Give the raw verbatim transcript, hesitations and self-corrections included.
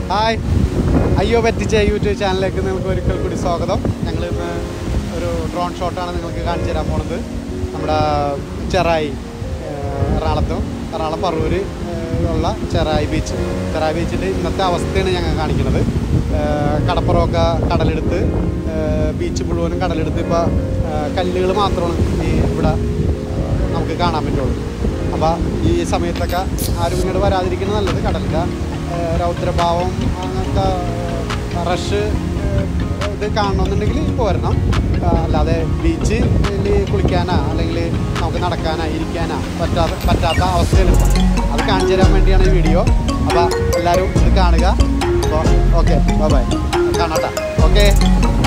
Hi, അയ്യോ പറ്റിച്ച YouTube ചാനലിലേക്ക് നിങ്ങൾക്ക് ഒരിക്കൽ കൂടി സ്വാഗതം. ഞങ്ങൾ ഇന്ന് ഒരു ഡ്രോൺ ഷോട്ടാണ് നിങ്ങൾക്ക് കാണിച്ചു തരാൻ പോണത്. നമ്മുടെ ചെറായി, എറണാകുളത്തും എറണാകുളം പറവൂര് ഉള്ള ചെറായി ബീച്ച്. ചെറായി ബീച്ചിൻ്റെ ഇന്നത്തെ അവസ്ഥയാണ് ഞങ്ങൾ കാണിക്കുന്നത്. കടപ്പുറമൊക്കെ കടലെടുത്ത്, ബീച്ച് മുഴുവനും കടലെടുത്ത് ഇപ്പോൾ കല്ലുകൾ മാത്രമാണ് ഈ ഇവിടെ നമുക്ക് കാണാൻ പറ്റുള്ളൂ. അപ്പോൾ ഈ സമയത്തൊക്കെ ആരും ഇങ്ങോട്ട് വരാതിരിക്കുന്നത് നല്ലത്. കടലിൻ്റെ രൗദ്രഭാവം അങ്ങനത്തെ റഷ് ഇത് കാണണമെന്നുണ്ടെങ്കിൽ ഇപ്പോൾ വരണം. അല്ലാതെ ബീച്ചിൽ കുളിക്കാനോ അല്ലെങ്കിൽ നമുക്ക് നടക്കാനോ ഇരിക്കാനോ പറ്റാത്ത പറ്റാത്ത അവസ്ഥയിലില്ല. അത് കാണിച്ചു തരാൻ വേണ്ടിയാണ് ഈ വീഡിയോ. അപ്പോൾ എല്ലാവരും ഇത് കാണുക. അപ്പോൾ ഓക്കെ, ബൈ ബൈ, കാണാം. ഓക്കെ.